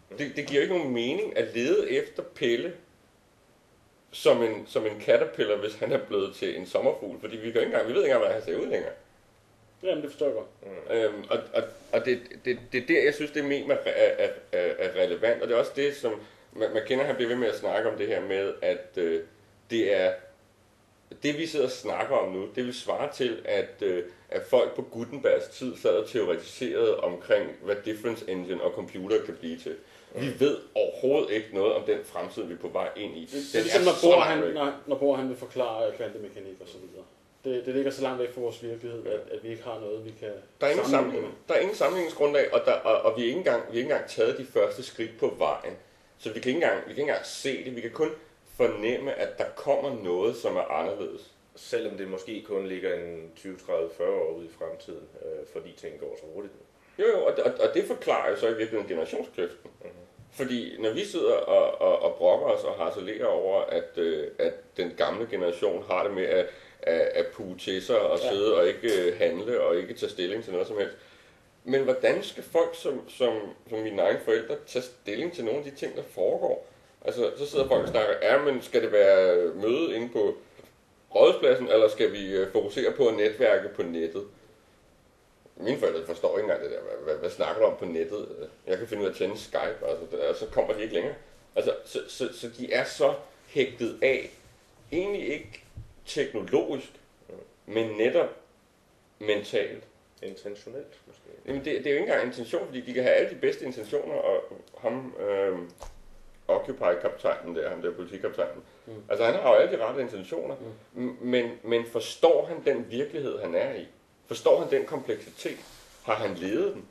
Det giver jo ikke nogen mening at lede efter Pelle som en caterpillar, hvis han er blevet til en sommerfugl, fordi vi ved ikke engang, hvordan han ser ud længere. Jamen, det forstår jeg godt. Og det er der, jeg synes, det meme er relevant, og det er også det, som man kender, han bliver ved med at snakke om det her med, at det er det, vi sidder og snakker om nu, det vil svare til, at folk på Gutenbergs tid sad og teoretiserede omkring, hvad difference engine og computer kan blive til. Vi ved overhovedet ikke noget om den fremtid, vi er på vej ind i. Det er ligesom, når Bohr han vil forklare kvantemekanik og så videre. Det ligger så langt væk fra vores virkelighed, at vi ikke har noget, vi kan sammenligne. Der er ingen sammenligningsgrundlag, og vi har ikke engang taget de første skridt på vejen. Så vi kan ikke engang se det. Vi kan kun fornemme, at der kommer noget, som er anderledes. Selvom det måske kun ligger en 20, 30, 40 år ude i fremtiden, fordi ting går så hurtigt. Jo, og det forklarer jo så i virkeligheden generationskløften. Fordi når vi sidder og brokker os og harcelerer over, at den gamle generation har det med at puge til sig og sidde og ikke handle og ikke tage stilling til noget som helst. Men hvordan skal folk som mine egne forældre tage stilling til nogle af de ting, der foregår? Altså, så sidder folk og snakker, men skal det være møde inde på rådspladsen, eller skal vi fokusere på at netværke på nettet? Mine forældre forstår ikke engang det der. Hvad snakker du om på nettet? Jeg kan finde ud af at tænde Skype, og så kommer de ikke længere. Altså, så de er så hægtet af, egentlig ikke teknologisk, men netop mentalt. Intentionelt, måske. Jamen, det er jo ikke engang intention, fordi de kan have alle de bedste intentioner, og ham, Occupy-kaptajnen der, ham der politikaptajnen. Altså, han har jo alle de rette intentioner, men forstår han den virkelighed, han er i? Forstår han den kompleksitet? Har han levet den?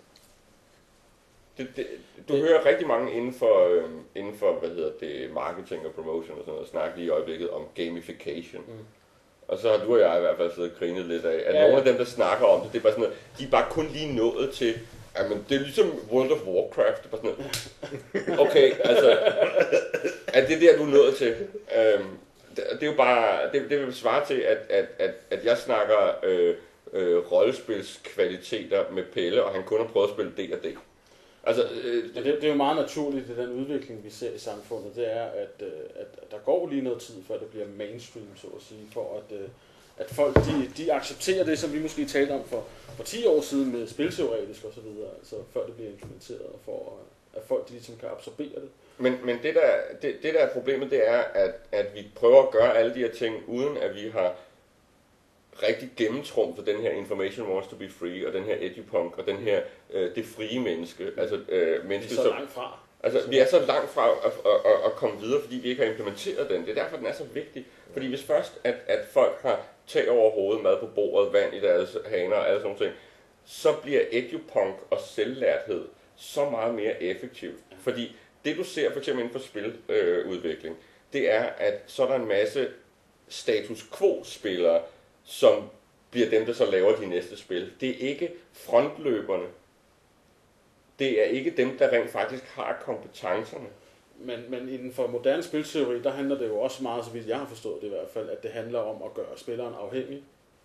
Du hører rigtig mange inden for marketing og promotion og sådan noget, snakke lige i øjeblikket om gamification. Og så har du og jeg i hvert fald siddet og grinet lidt af, at nogle af dem, der snakker om det, det er bare sådan noget, de er bare kun lige nået til, jamen det er ligesom World of Warcraft, det er bare sådan noget. Okay, altså, er det der, du er nået til? Det er jo bare, det vil svare til, at jeg snakker rollespilskvaliteter med Pelle, og han kun har prøvet at spille D&D. Altså, det er jo meget naturligt, det den udvikling, vi ser i samfundet, det er, at der går lige noget tid, før det bliver mainstream, så at sige, for at folk de accepterer det, som vi måske talte om for 10 år siden med spilteoretisk og så videre, altså før det bliver implementeret, og for at folk de ligesom kan absorbere det. Men det der er problemet, det er, at vi prøver at gøre alle de her ting, uden at vi har rigtig gennemtrumfet den her information wants to be free, og den her edupunk, og den her det frie menneske. Altså, menneske, vi er så langt fra. Altså, vi er så langt fra at komme videre, fordi vi ikke har implementeret den. Det er derfor, den er så vigtig. Fordi hvis først, at folk har tag over hovedet, mad på bordet, vand i deres haner og alle sådan nogle ting, så bliver edupunk og selvlærthed så meget mere effektivt. Fordi det, du ser for eksempel inden for spiludvikling, det er, at så er der en masse status quo-spillere, som bliver dem, der så laver de næste spil. Det er ikke frontløberne. Det er ikke dem, der rent faktisk har kompetencerne. Men inden for moderne spilteori, der handler det jo også meget, så vidt jeg har forstået det i hvert fald, at det handler om at gøre spilleren afhængig.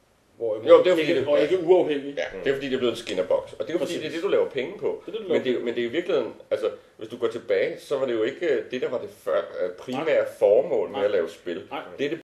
Ikke uafhængig. Ja, det er fordi, det er blevet en skinnerbox. Og det er jo fordi, det er det, du laver penge på. Men det er i virkeligheden, altså, hvis du går tilbage, så var det jo ikke det, der var det primære formål med at lave spil. Det er det